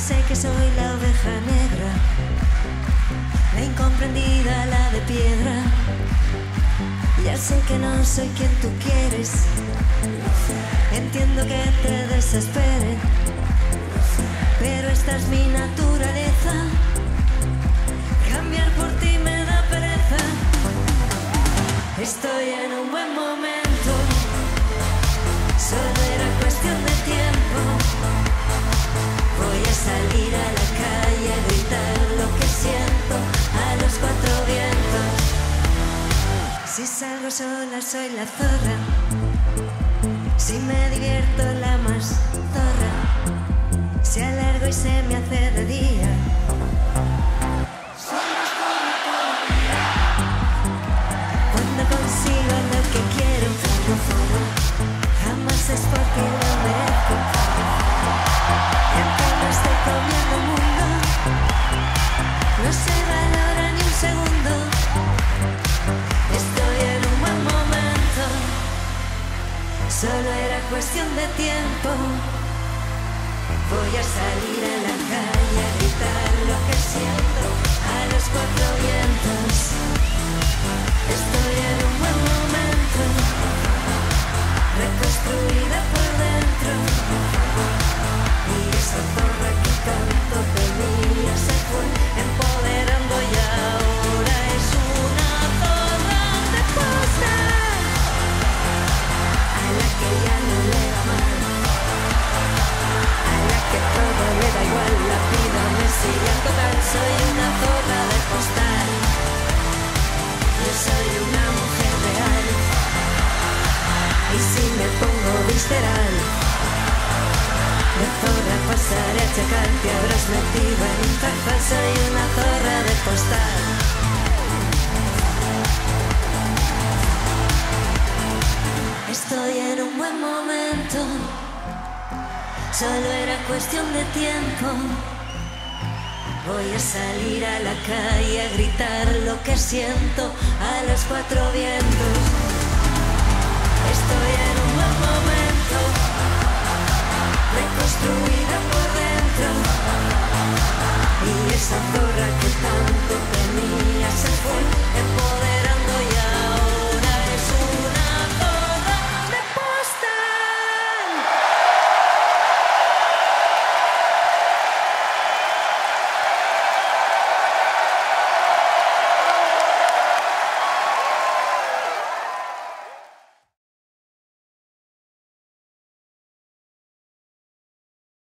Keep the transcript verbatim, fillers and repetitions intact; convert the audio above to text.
sé que soy la oveja negra, la incomprendida, la de piedra. Ya sé que no soy quien tú quieres, entiendo que te desespere, pero esta es mi naturaleza, cambiar por ti me da pereza. Estoy en un buen momento, solo era cuestión de tiempo. Voy a salir a la calle a gritar lo que siento a los cuatro vientos. Si salgo sola soy la zorra, si me divierto la más zorra, si alargo y se me hace de día. Cuando consigo lo que quiero, jamás es porque lo merezco. Y aunque no estoy comiendo el mundo, no se valora ni un segundo. Estoy en un buen momento, solo era cuestión de tiempo. Voy a salir a la calle a gritar lo que siento a los cuatro vientos. Estoy en un buen momento, reconstruida por dentro. Y esa zorra que tanto tenía se fue empoderando y ahora es una zorra de postal, a la que ya no le va mal, a la que todo le da igual, la vida me sigue en total. Soy una zorra de postal, yo soy una mujer real, y si me pongo visceral, de zorra pasaré a chacal, te habrás metido en un zarzal. Soy una zorra de postal. Estoy en un buen momento, solo era cuestión de tiempo. Voy a salir a la calle a gritar lo que siento a los cuatro vientos. Estoy en un buen momento, reconstruida por dentro.